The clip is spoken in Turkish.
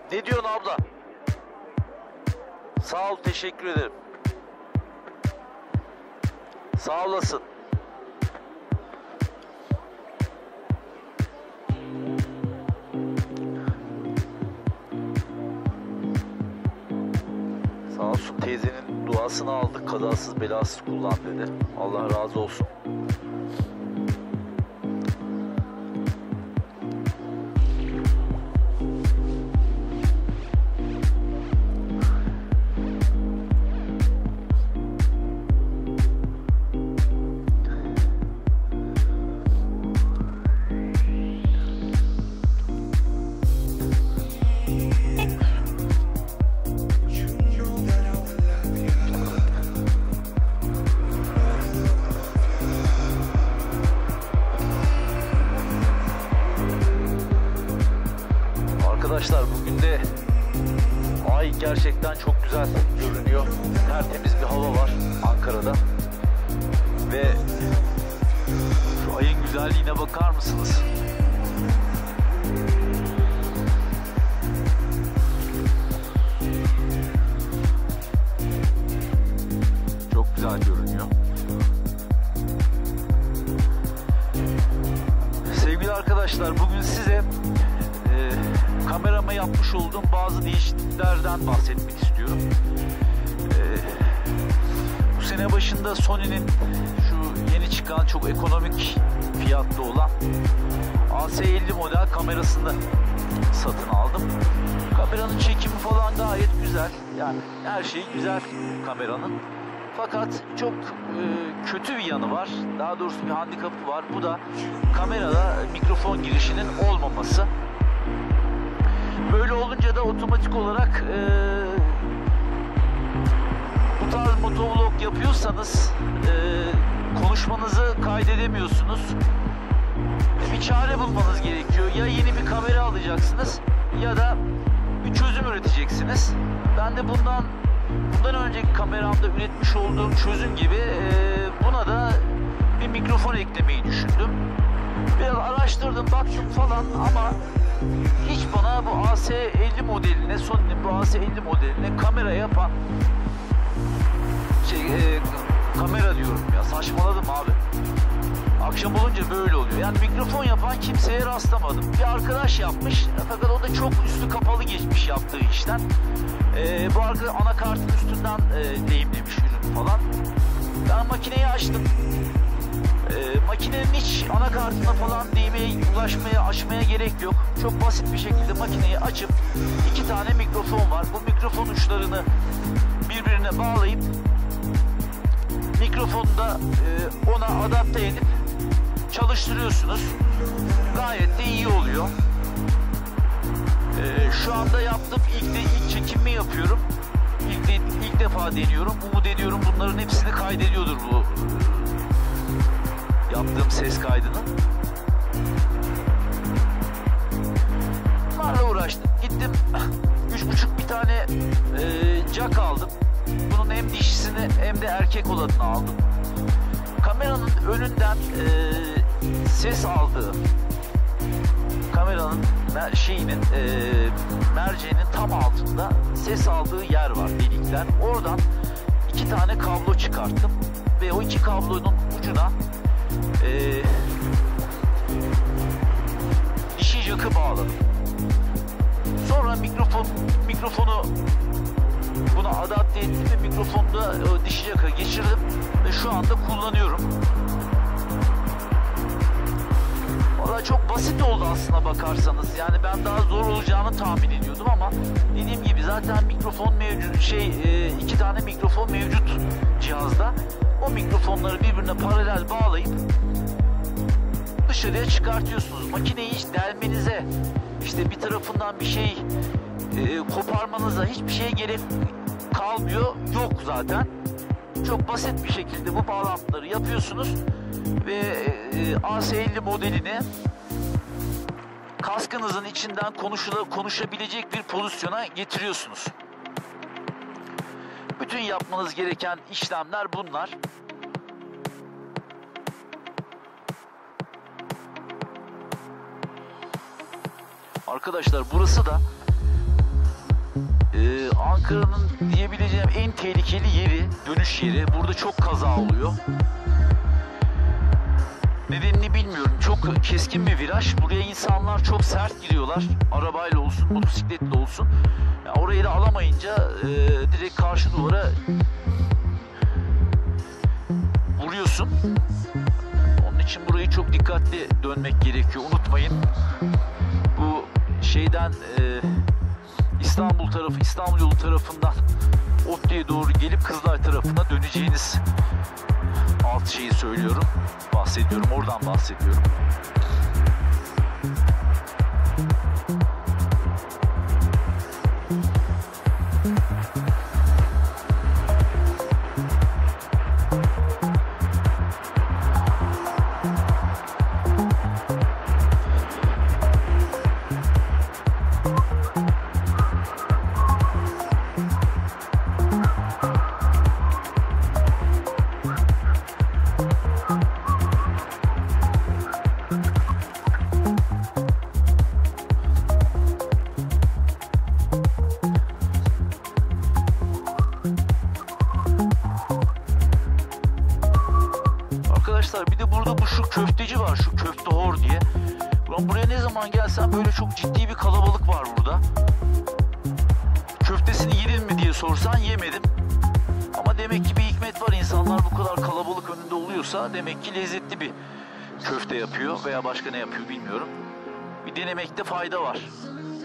Ne diyorsun abla? Sağ ol, teşekkür ederim. Sağ olasın. Sağ olsun, teyzenin duasını aldık, kazasız belasız kullan dedi. Allah razı olsun. Arkadaşlar bugün de ay gerçekten çok güzel görünüyor. Tertemiz bir hava var Ankara'da. Ve şu ayın güzelliğine bakar mısınız? Çok güzel görünüyor. Sevgili arkadaşlar, bugün size kamerama yapmış olduğum bazı değişikliklerden bahsetmek istiyorum. Bu sene başında Sony'nin şu yeni çıkan çok ekonomik fiyatlı olan AS50 model kamerasını satın aldım. Kameranın çekimi falan gayet güzel. Yani her şey güzel kameranın. Fakat çok kötü bir yanı var. Daha doğrusu bir handikapı var. Bu da kamerada mikrofon girişinin olmaması. Böyle olunca da otomatik olarak bu tarz motovlog yapıyorsanız konuşmanızı kaydedemiyorsunuz. Bir çare bulmanız gerekiyor. Ya yeni bir kamera alacaksınız ya da bir çözüm üreteceksiniz. Ben de bundan önceki kameramda üretmiş olduğum çözüm gibi buna da bir mikrofon eklemeyi düşündüm. Biraz araştırdım, baktım falan ama hiç bana bu AS50 modeline, Sony'nin bu AS50 modeline kamera yapan kamera diyorum ya, saçmaladım abi. Akşam olunca böyle oluyor. Yani mikrofon yapan kimseye rastlamadım. Bir arkadaş yapmış fakat o da çok üstü kapalı geçmiş yaptığı işten. Bu arkadaş anakartın üstünden lehimlemiş ürün falan. Ben makineyi açtım. Makinenin hiç anakartına falan değmeye, açmaya gerek yok. Çok basit bir şekilde makineyi açıp 2 tane mikrofon var. Bu mikrofon uçlarını birbirine bağlayıp mikrofonu da ona adapte edip çalıştırıyorsunuz. Gayet de iyi oluyor. Şu anda yaptım. İlk çekimimi yapıyorum. İlk defa deniyorum. Umut ediyorum bunların hepsini kaydediyordur bu yaptığım ses kaydını. Bunlarla uğraştım. Gittim 3,5 bir tane jack aldım. Bunun hem dişisini hem de erkek olanını aldım. Kameranın önünden ses aldığı, kameranın merceğinin tam altında ses aldığı yer var, delikler. Oradan 2 tane kablo çıkarttım ve o 2 kablonun ucuna dişi jack'ı bağladım. Sonra mikrofonu buna adapte ettim ve mikrofonu da dişi jack'a geçirdim ve şu anda kullanıyorum. Valla çok basit oldu aslına bakarsanız. Yani ben daha zor olacağını tahmin ediyordum ama dediğim gibi zaten mikrofon mevcut, 2 tane mikrofon mevcut cihazda. O mikrofonları birbirine paralel bağlayıp dışarıya çıkartıyorsunuz. Makineyi hiç delmenize, işte bir tarafından bir şey koparmanıza hiçbir şeye gerek kalmıyor. Yok zaten. Çok basit bir şekilde bu bağlantıları yapıyorsunuz ve AS50 modelini kaskınızın içinden konuşabilecek bir pozisyona getiriyorsunuz. Bütün yapmanız gereken işlemler bunlar. Arkadaşlar burası da Ankara'nın diyebileceğim en tehlikeli yeri, dönüş yeri. Burada çok kaza oluyor. Nedenini bilmiyorum. Çok keskin bir viraj. Buraya insanlar çok sert giriyorlar. Arabayla olsun, motosikletle olsun. Yani orayı da alamayınca direkt karşı duvara vuruyorsun. Onun için burayı çok dikkatli dönmek gerekiyor. Unutmayın. Bu şeyden İstanbul tarafı, İstanbul yolu tarafından ODTÜ'ye doğru gelip Kızılay tarafına döneceğiniz alt şeyi söylüyorum. Bahsediyorum. Oradan bahsediyorum. Arkadaşlar bir de burada şu köfteci var, şu köfte hor diye. Ulan buraya ne zaman gelsem böyle çok ciddi bir kalabalık var burada. Köftesini yedin mi diye sorsan yemedim. Ama demek ki bir hikmet var, insanlar bu kadar kalabalık önünde oluyorsa demek ki lezzetli bir köfte yapıyor veya başka ne yapıyor bilmiyorum. Bir denemekte fayda var.